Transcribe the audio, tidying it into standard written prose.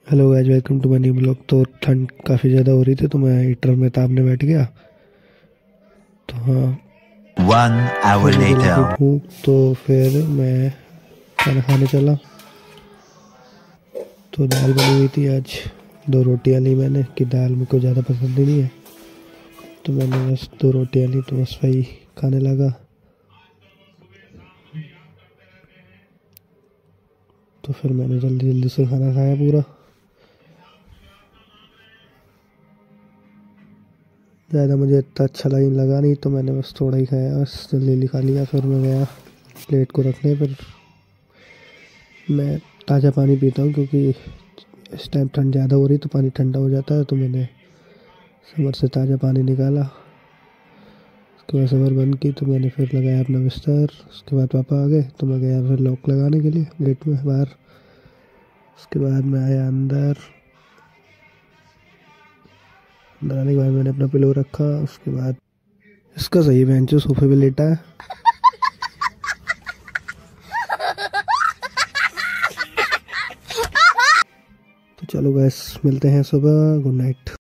Hello guys, welcome to my new blog. तो ठंड काफ़ी ज़्यादा हो रही थी तो मैं हीटर में तापने बैठ गया। तो हाँ, 1 hour फिर मुझे लगी later. भूख तो फिर मैं खाना खाने चला। तो दाल बनी हुई थी आज। 2 रोटियां ली मैंने कि दाल मेरे को ज़्यादा पसंद ही नहीं है, तो मैंने बस 2 रोटियां ली तो बस वही खाने लगा। तो फिर मैंने जल्दी जल्दी से खाना खाया पूरा। ज़्यादा मुझे इतना अच्छा लगा नहीं तो मैंने बस थोड़ा ही खाया, बस जल्दी जल्दी खा लिया। फिर मैं गया प्लेट को रखने पर। मैं ताज़ा पानी पीता हूँ क्योंकि इस टाइम ठंड ज़्यादा हो रही तो पानी ठंडा हो जाता है। तो मैंने समर से ताज़ा पानी निकाला, उसके बाद समर बंद की तो मैंने फिर लगाया अपना बिस्तर। उसके बाद पापा आ गए तो मैं गया फिर लॉक लगाने के लिए गेट में बाहर। उसके बाद मैं आया अंदर आने के बाद मैंने अपना पिलो रखा। उसके बाद इसका सही बेंच सोफे पे लेटा है। तो चलो गैस, मिलते हैं सुबह। Good night.